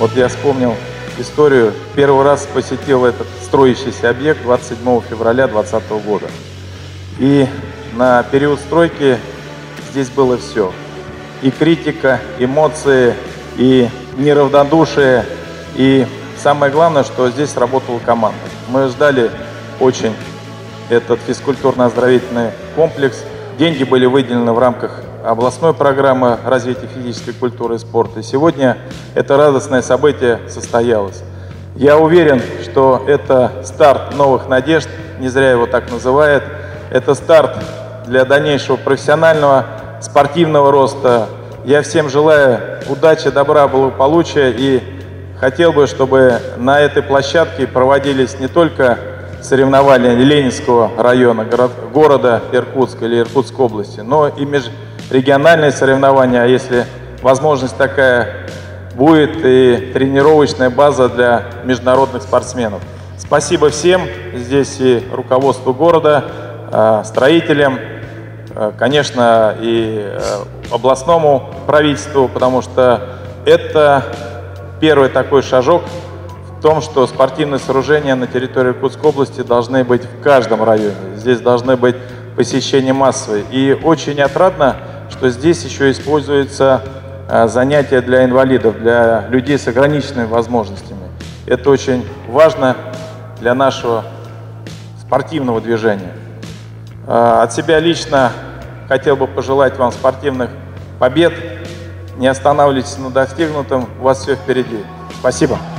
Вот я вспомнил историю. Первый раз посетил этот строящийся объект 27 февраля 2020 года. И на период стройки здесь было все. И критика, эмоции, и неравнодушие, и самое главное, что здесь работала команда. Мы ждали очень этот физкультурно-оздоровительный комплекс. Деньги были выделены в рамках областной программы развития физической культуры и спорта. И сегодня это радостное событие состоялось. Я уверен, что это старт новых надежд, не зря его так называют. Это старт для дальнейшего профессионального, спортивного роста. Я всем желаю удачи, добра, благополучия и хотел бы, чтобы на этой площадке проводились не только соревнования Ленинского района, города Иркутска или Иркутской области, но и межрегиональные соревнования, а если возможность такая будет, и тренировочная база для международных спортсменов. Спасибо всем, здесь и руководству города, строителям, конечно, и областному правительству, потому что это первый такой шажок в том, что спортивные сооружения на территории Иркутской области должны быть в каждом районе. Здесь должны быть посещения массовые. И очень отрадно, что здесь еще используются занятия для инвалидов, для людей с ограниченными возможностями. Это очень важно для нашего спортивного движения. От себя лично хотел бы пожелать вам спортивных побед. Не останавливайтесь на достигнутом, у вас все впереди. Спасибо.